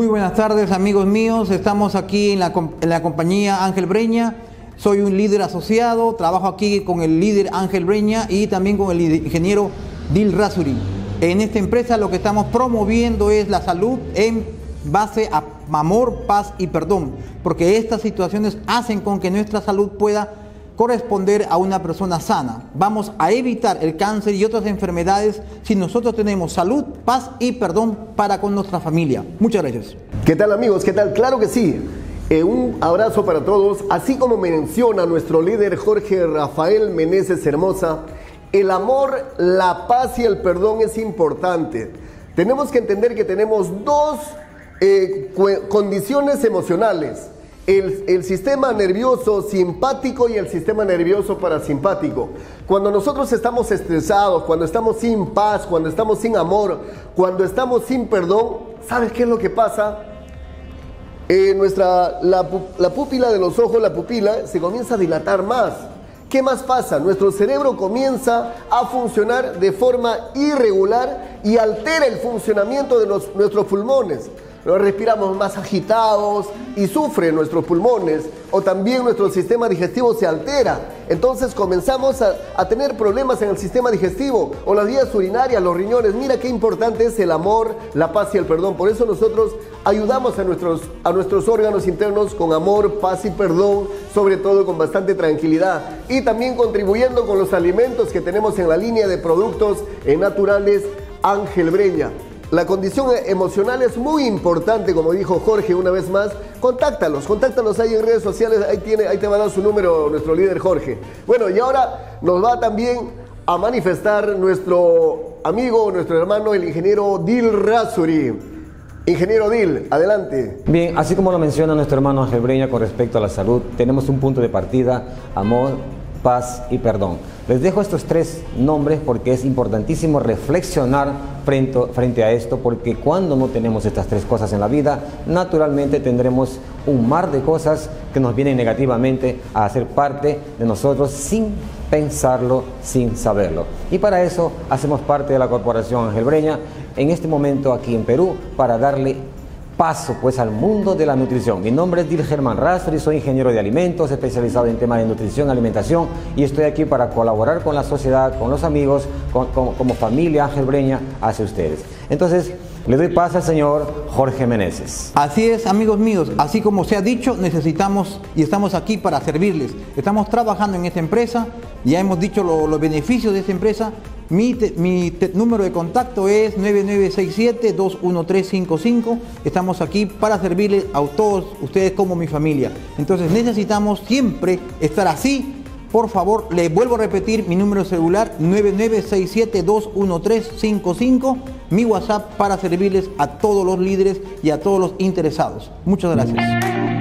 Muy buenas tardes, amigos míos. Estamos aquí en la compañía Ángel Breña. Soy un líder asociado, trabajo aquí con el líder Ángel Breña y también con el ingeniero Dil Razuri. En esta empresa lo que estamos promoviendo es la salud en base a amor, paz y perdón, porque estas situaciones hacen con que nuestra salud pueda corresponder a una persona sana. Vamos a evitar el cáncer y otras enfermedades si nosotros tenemos salud, paz y perdón para con nuestra familia. Muchas gracias. ¿Qué tal, amigos? ¿Qué tal? Claro que sí. Un abrazo para todos. Así como menciona nuestro líder Jorge Rafael Meneses Hermosa, el amor, la paz y el perdón es importante. Tenemos que entender que tenemos dos condiciones emocionales. El sistema nervioso simpático y el sistema nervioso parasimpático. Cuando nosotros estamos estresados, cuando estamos sin paz, cuando estamos sin amor, cuando estamos sin perdón, ¿sabes qué es lo que pasa? La pupila de los ojos, la pupila, se comienza a dilatar más. ¿Qué más pasa? Nuestro cerebro comienza a funcionar de forma irregular y altera el funcionamiento de nuestros pulmones. Nos respiramos más agitados y sufren nuestros pulmones, o también nuestro sistema digestivo se altera. Entonces comenzamos a tener problemas en el sistema digestivo o las vías urinarias, los riñones. Mira qué importante es el amor, la paz y el perdón. Por eso nosotros ayudamos a nuestros órganos internos con amor, paz y perdón, sobre todo con bastante tranquilidad. Y también contribuyendo con los alimentos que tenemos en la línea de productos naturales Ángel Breña. La condición emocional es muy importante, como dijo Jorge una vez más. Contáctalos ahí en redes sociales, ahí te va a dar su número nuestro líder Jorge. Bueno, y ahora nos va también a manifestar nuestro amigo, nuestro hermano, el ingeniero Dil Razuri. Ingeniero Dil, adelante. Bien, así como lo menciona nuestro hermano Ángel Breña con respecto a la salud, tenemos un punto de partida: amor, paz y perdón. Les dejo estos tres nombres porque es importantísimo reflexionar frente a esto, porque cuando no tenemos estas tres cosas en la vida, naturalmente tendremos un mar de cosas que nos vienen negativamente a hacer parte de nosotros sin pensarlo, sin saberlo. Y para eso hacemos parte de la Corporación Ángel Breña en este momento aquí en Perú, para darle paso pues al mundo de la nutrición. Mi nombre es Dil Germán Razuri, soy ingeniero de alimentos, especializado en temas de nutrición, alimentación, y estoy aquí para colaborar con la sociedad, con los amigos, como familia Ángel Breña hacia ustedes. Entonces, le doy paso al señor Jorge Meneses. Así es, amigos míos, así como se ha dicho, necesitamos y estamos aquí para servirles. Estamos trabajando en esta empresa, ya hemos dicho los beneficios de esta empresa. Mi número de contacto es 9967-21355. Estamos aquí para servirles a todos ustedes como mi familia. Entonces necesitamos siempre estar así. Por favor, les vuelvo a repetir mi número celular 9967-21355, mi WhatsApp, para servirles a todos los líderes y a todos los interesados. Muchas gracias.